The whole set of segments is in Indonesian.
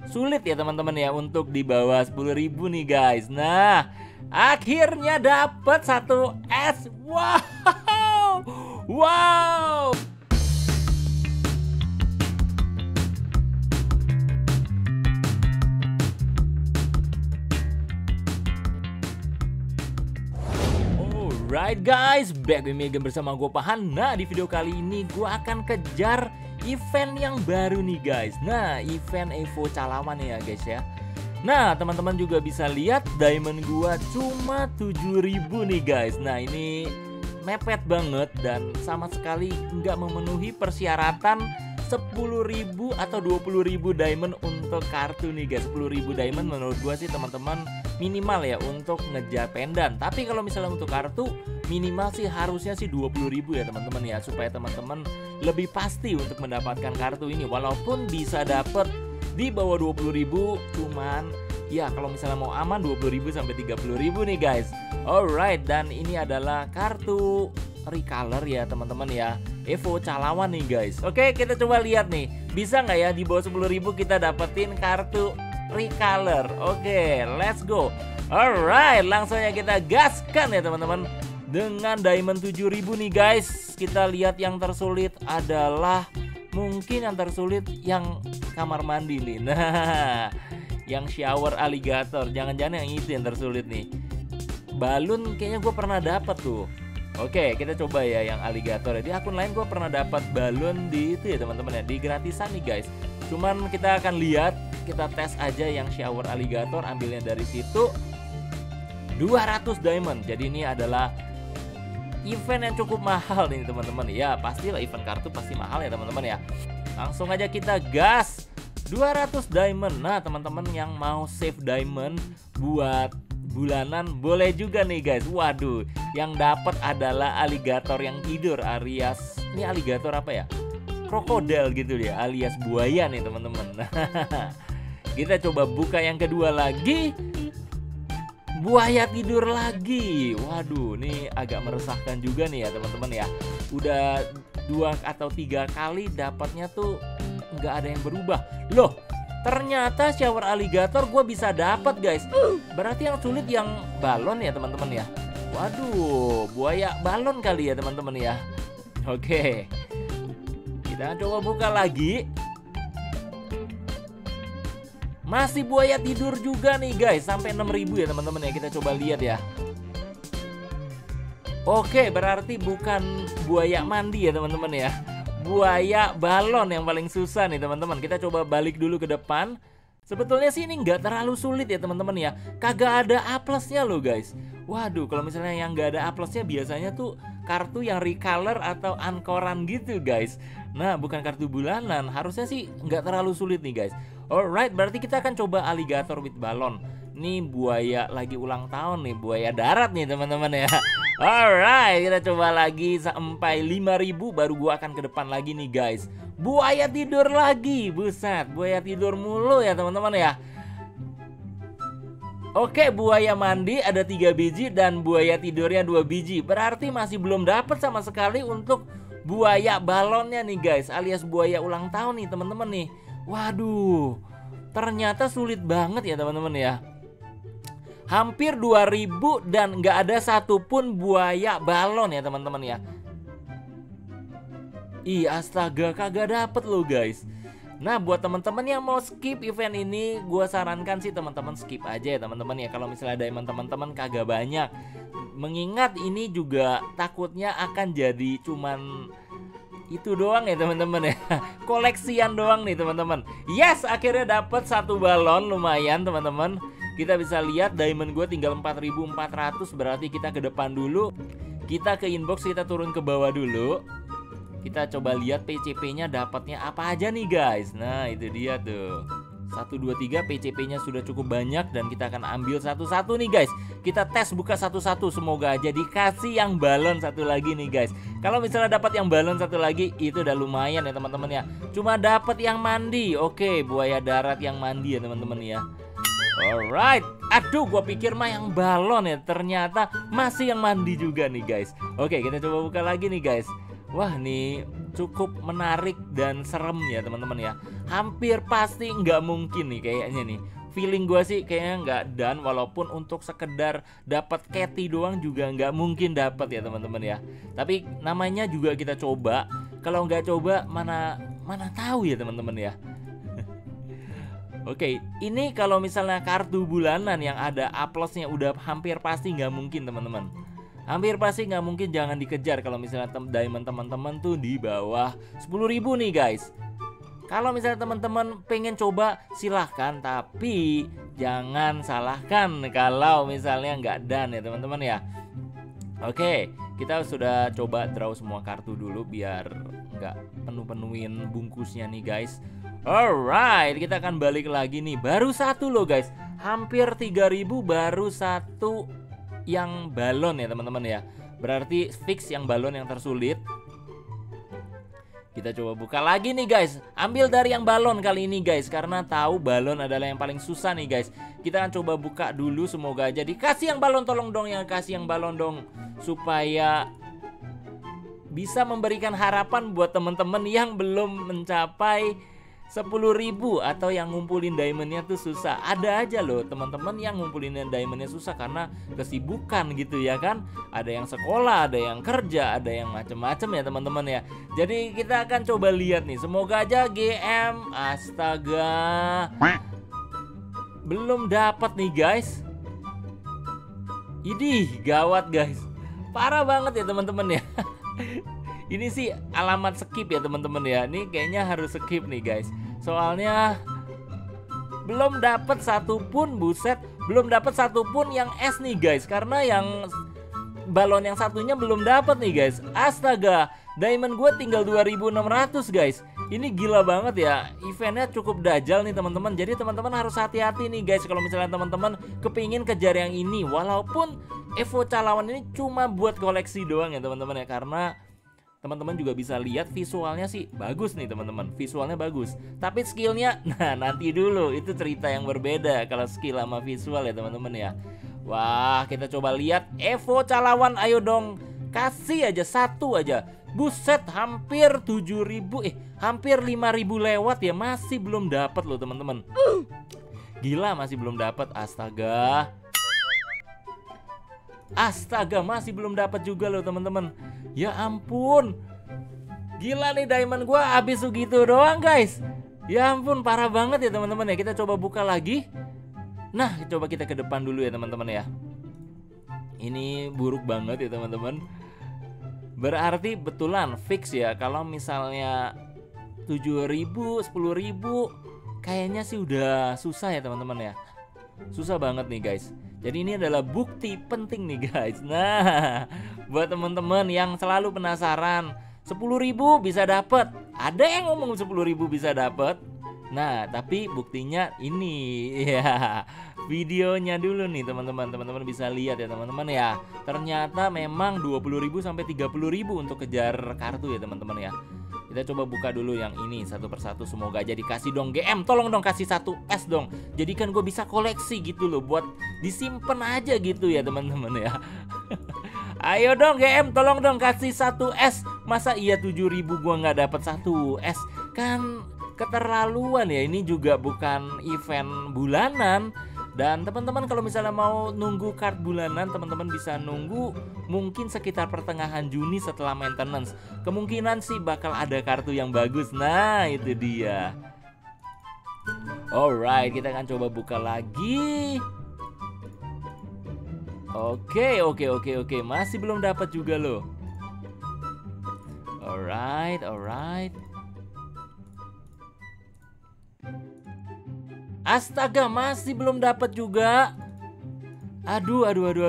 sulit ya teman-teman ya untuk di bawah 10.000 nih guys. Nah, akhirnya dapat satu es. Wow. Wow. Alright guys, back with me again bersama gue Pahan. Nah, di video kali ini gue akan kejar event yang baru nih guys. Nah, event Evo Calawan ya guys ya. Nah, teman-teman juga bisa lihat diamond gue cuma 7.000 nih guys. Nah, ini mepet banget dan sama sekali nggak memenuhi persyaratan 10.000 atau 20.000 diamond untuk kartu nih guys. 10.000 diamond menurut gua sih teman-teman minimal ya untuk ngejar pendan. Tapi kalau misalnya untuk kartu minimal sih harusnya sih 20.000 ya teman-teman ya, supaya teman-teman lebih pasti untuk mendapatkan kartu ini. Walaupun bisa dapet di bawah 20.000, cuman ya kalau misalnya mau aman 20.000 sampai 30.000 nih guys. Alright, dan ini adalah kartu recolor ya teman-teman ya, Evo Calawan nih guys. Oke, kita coba lihat nih, bisa nggak ya di bawah 10.000 kita dapetin kartu recolor. Oke, let's go. Alright, langsung aja kita gaskan ya teman-teman. Dengan diamond 7.000 nih guys, kita lihat yang tersulit adalah mungkin yang tersulit yang kamar mandi nih. Nah, yang shower alligator, jangan-jangan yang itu yang tersulit nih. Balon kayaknya gue pernah dapat tuh. Oke, kita coba ya yang alligator. Di akun lain gue pernah dapat balon di itu ya teman-teman ya, di gratisan nih guys. Cuman kita akan lihat, kita tes aja yang shower alligator, ambilnya dari situ. 200 diamond. Jadi ini adalah event yang cukup mahal nih teman-teman. Ya, pastilah event kartu pasti mahal ya teman-teman ya. Langsung aja kita gas 200 diamond. Nah, teman-teman yang mau save diamond buat bulanan boleh juga nih guys. Waduh, yang dapat adalah alligator yang tidur alias, ini alligator apa ya, krokodil gitu ya, alias buaya nih teman-teman. Kita coba buka yang kedua lagi, buaya tidur lagi. Waduh, ini agak meresahkan juga nih ya teman-teman ya. Udah 2 atau 3 kali dapatnya tuh nggak ada yang berubah. Loh, ternyata shower alligator gue bisa dapat guys. Berarti yang sulit yang balon ya teman-teman ya. Waduh, buaya balon kali ya teman-teman ya. Oke, kita coba buka lagi. Masih buaya tidur juga nih guys, sampai 6.000 ya teman-teman ya. Kita coba lihat ya. Oke, berarti bukan buaya mandi ya teman-teman ya, buaya balon yang paling susah nih teman-teman. Kita coba balik dulu ke depan. Sebetulnya sih ini nggak terlalu sulit ya teman-teman ya. Kagak ada A plusnya loh guys. Waduh, kalau misalnya yang nggak ada A plusnya biasanya tuh kartu yang recolor atau ankoran gitu guys. Nah, bukan kartu bulanan. Harusnya sih nggak terlalu sulit nih guys. Alright, berarti kita akan coba alligator with balon. Nih buaya lagi ulang tahun nih, buaya darat nih teman-teman ya. Alright, kita coba lagi sampai 5.000 baru gua akan ke depan lagi nih guys. Buaya tidur lagi, buset, buaya tidur mulu ya teman-teman ya. Oke, buaya mandi ada 3 biji dan buaya tidurnya 2 biji. Berarti masih belum dapat sama sekali untuk buaya balonnya nih guys, alias buaya ulang tahun nih teman-teman nih. Waduh, ternyata sulit banget ya teman-teman ya. Hampir 2.000 dan nggak ada satupun buaya balon ya teman-teman ya. Ih, astaga, kagak dapet loh guys. Nah, buat teman-teman yang mau skip event ini, gue sarankan sih teman-teman skip aja ya teman-teman ya. Kalau misalnya diamond teman-teman kagak banyak, mengingat ini juga takutnya akan jadi cuman itu doang ya teman-teman ya. Koleksian doang nih teman-teman. Yes, akhirnya dapat satu balon, lumayan teman-teman. Kita bisa lihat diamond gue tinggal 4.400, berarti kita ke depan dulu. Kita ke inbox, kita turun ke bawah dulu. Kita coba lihat PCP-nya dapatnya apa aja nih guys. Nah, itu dia tuh. 1, 2, 3 PCP-nya sudah cukup banyak dan kita akan ambil satu-satu nih guys. Kita tes buka satu-satu, semoga aja dikasih yang balon satu lagi nih guys. Kalau misalnya dapat yang balon satu lagi, itu udah lumayan ya teman-teman ya. Cuma dapat yang mandi. Oke, buaya darat yang mandi ya teman-teman ya. Alright, aduh, gua pikir mah yang balon ya, ternyata masih yang mandi juga nih guys. Oke, kita coba buka lagi nih guys. Wah, nih cukup menarik dan serem ya teman-teman ya. Hampir pasti nggak mungkin nih kayaknya nih. Feeling gue sih kayaknya nggak done, walaupun untuk sekedar dapat Cathy doang juga nggak mungkin dapat ya teman-teman ya. Tapi namanya juga kita coba. Kalau nggak coba mana tahu ya teman-teman ya. Oke, ini kalau misalnya kartu bulanan yang ada A+-nya udah hampir pasti nggak mungkin teman-teman. Hampir pasti nggak mungkin, jangan dikejar kalau misalnya diamond teman-teman tuh di bawah 10.000 nih guys. Kalau misalnya teman-teman pengen coba silahkan, tapi jangan salahkan kalau misalnya nggak done ya teman-teman ya. Oke, kita sudah coba draw semua kartu dulu biar nggak penuhin bungkusnya nih guys. Alright, kita akan balik lagi nih. Baru satu loh guys, hampir 3.000 baru satu yang balon ya teman-teman ya. Berarti fix yang balon yang tersulit. Kita coba buka lagi nih guys. Ambil dari yang balon kali ini guys, karena tahu balon adalah yang paling susah nih guys. Kita akan coba buka dulu, semoga aja dikasih yang balon. Tolong dong yang kasih yang balon dong, supaya bisa memberikan harapan buat teman-teman yang belum mencapai 10.000 atau yang ngumpulin diamondnya tuh susah. Ada aja loh teman-teman yang ngumpulin diamondnya susah karena kesibukan gitu ya kan. Ada yang sekolah, ada yang kerja, ada yang macem-macem ya teman-teman ya. Jadi kita akan coba lihat nih, semoga aja GM. Astaga, belum dapat nih guys. Idih, gawat guys, parah banget ya teman-teman ya. Ini sih alamat skip ya teman-teman ya. Ini kayaknya harus skip nih guys. Soalnya belum dapat satupun, buset, belum dapat satupun yang S nih guys. Karena yang balon yang satunya belum dapat nih guys. Astaga, diamond gue tinggal 2.600 guys. Ini gila banget ya. Eventnya cukup dajal nih teman-teman. Jadi teman-teman harus hati-hati nih guys kalau misalnya teman-teman kepingin kejar yang ini. Walaupun Evo Calawan ini cuma buat koleksi doang ya teman-teman ya. Karena teman-teman juga bisa lihat visualnya sih bagus nih teman-teman. Visualnya bagus, tapi skillnya nah nanti dulu, itu cerita yang berbeda kalau skill sama visual ya teman-teman ya. Wah, kita coba lihat Evo Calawan, ayo dong, kasih aja satu aja. Buset, hampir 7.000, hampir 5.000 lewat ya, masih belum dapat loh teman-teman. Gila, masih belum dapat. Astaga, masih belum dapat juga loh teman-teman. Ya ampun, gila nih diamond gua habis segitu doang guys. Ya ampun, parah banget ya teman-teman ya. Kita coba buka lagi. Nah, coba kita ke depan dulu ya teman-teman ya. Ini buruk banget ya teman-teman. Berarti betulan fix ya. Kalau misalnya 7.000, 10.000 kayaknya sih udah susah ya teman-teman ya. Susah banget nih guys. Jadi ini adalah bukti penting nih guys. Nah, buat teman-teman yang selalu penasaran, 10.000 bisa dapat. Ada yang ngomong 10.000 bisa dapat. Nah, tapi buktinya ini ya. Videonya dulu nih teman-teman. Teman-teman bisa lihat ya teman-teman ya. Ternyata memang 20.000 sampai 30.000 untuk kejar kartu ya teman-teman ya. Kita coba buka dulu yang ini satu persatu. Semoga aja dikasih dong GM. Tolong dong kasih 1S dong. Jadi kan gue bisa koleksi gitu loh, buat disimpan aja gitu ya teman-teman ya. Ayo dong GM, tolong dong kasih 1S. Masa iya 7.000 gue nggak dapat 1S? Kan keterlaluan ya. Ini juga bukan event bulanan. Dan teman-teman kalau misalnya mau nunggu card bulanan, teman-teman bisa nunggu mungkin sekitar pertengahan Juni setelah maintenance. Kemungkinan sih bakal ada kartu yang bagus. Nah, itu dia. Alright, kita akan coba buka lagi. Oke. Masih belum dapat juga loh. Alright. Astaga, masih belum dapat juga. Aduh.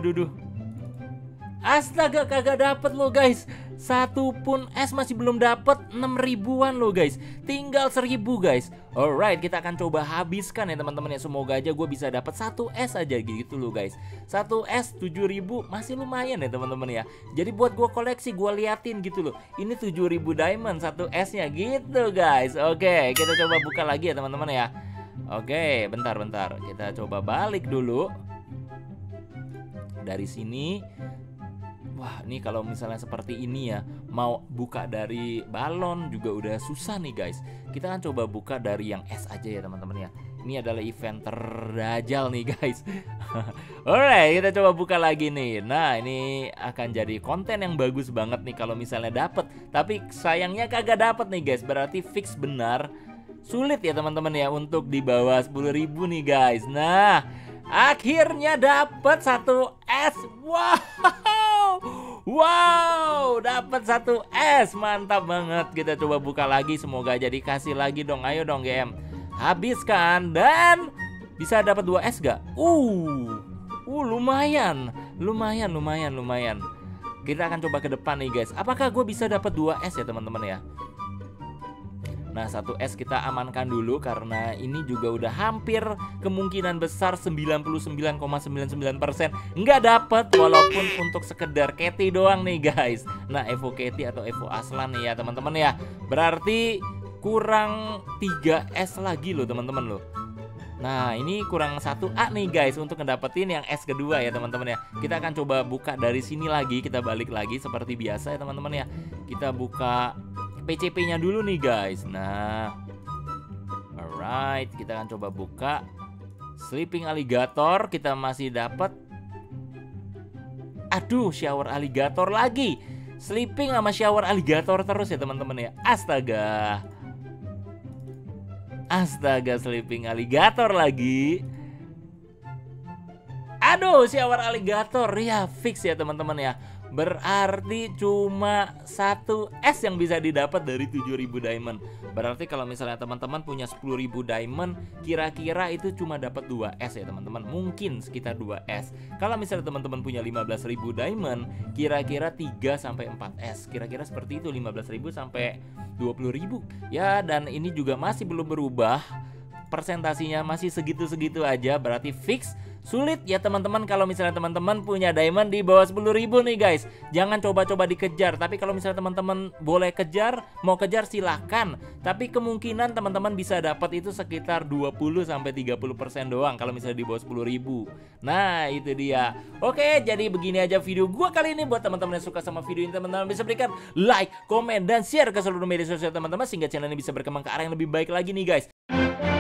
Astaga, kagak dapat loh guys. Satu pun S masih belum dapat. 6.000-an loh guys. Tinggal 1.000 guys. Alright, kita akan coba habiskan ya teman-teman ya. Semoga aja gue bisa dapat 1S aja gitu loh guys. 1S 7.000 masih lumayan ya teman-teman ya. Jadi buat gue koleksi, gue liatin gitu loh. Ini 7.000 diamond 1S nya gitu guys. Oke, kita coba buka lagi ya teman-teman ya. Oke, bentar. Kita coba balik dulu. Dari sini. Wah, ini kalau misalnya seperti ini ya, mau buka dari balon juga udah susah nih guys. Kita kan coba buka dari yang es aja ya teman-teman ya. Ini adalah event terdajal nih guys. Alright, kita coba buka lagi nih. Nah, ini akan jadi konten yang bagus banget nih kalau misalnya dapet. Tapi sayangnya kagak dapet nih guys. Berarti fix benar sulit ya teman-teman ya untuk di bawah 10.000 nih guys. Nah, akhirnya dapet satu es. Wow, dapat satu es. Mantap banget. Kita coba buka lagi. Semoga aja dikasih lagi dong. Ayo dong GM. Habiskan dan bisa dapat 2 es gak? Lumayan. Kita akan coba ke depan nih guys. Apakah gue bisa dapat 2 es ya teman-teman ya? Nah, 1 es kita amankan dulu karena ini juga udah hampir kemungkinan besar 99,99% nggak dapet, walaupun untuk sekedar Catty doang nih guys. Nah, Evo Catty atau Evo Aslan nih ya teman-teman ya. Berarti kurang 3 es lagi loh teman-teman loh. Nah, ini kurang 1A nih guys untuk ngedapetin yang es kedua ya teman-teman ya. Kita akan coba buka dari sini lagi. Kita balik lagi seperti biasa ya teman-teman ya. Kita buka PCP-nya dulu nih guys. Nah, alright, kita akan coba buka Sleeping Alligator. Kita masih dapat, aduh, Shower Alligator lagi. Sleeping sama Shower Alligator terus ya teman-teman ya. Astaga, Sleeping Alligator lagi. Aduh, Shower Alligator ya, fix ya teman-teman ya. Berarti cuma 1 es yang bisa didapat dari 7.000 diamond. Berarti kalau misalnya teman-teman punya 10.000 diamond, kira-kira itu cuma dapat 2 es ya teman-teman. Mungkin sekitar 2 es. Kalau misalnya teman-teman punya 15.000 diamond, kira-kira 3 sampai 4 es. Kira-kira seperti itu, 15.000 sampai 20.000. Ya, dan ini juga masih belum berubah. Persentasinya masih segitu-segitu aja, berarti fix sulit ya teman-teman kalau misalnya teman-teman punya diamond di bawah 10.000 nih guys. Jangan coba-coba dikejar. Tapi kalau misalnya teman-teman boleh kejar, mau kejar silahkan. Tapi kemungkinan teman-teman bisa dapat itu sekitar 20-30% doang kalau misalnya di bawah 10.000. Nah, itu dia. Oke, jadi begini aja video gua kali ini. Buat teman-teman yang suka sama video ini, teman-teman bisa berikan like, komen, dan share ke seluruh media sosial teman-teman sehingga channel ini bisa berkembang ke arah yang lebih baik lagi nih guys.